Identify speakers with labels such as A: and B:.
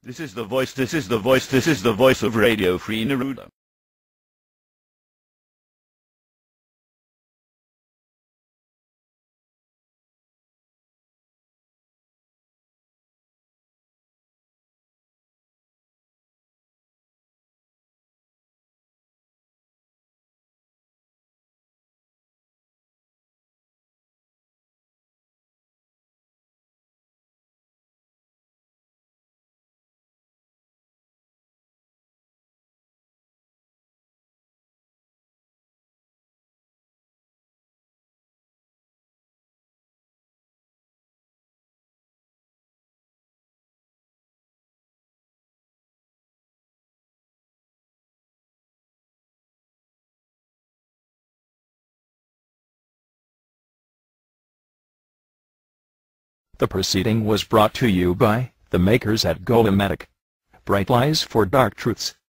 A: This is the voice of Radio Free Neruda.
B: The proceeding was brought to you by the makers at Golematic. Bright Lies for Dark Truths.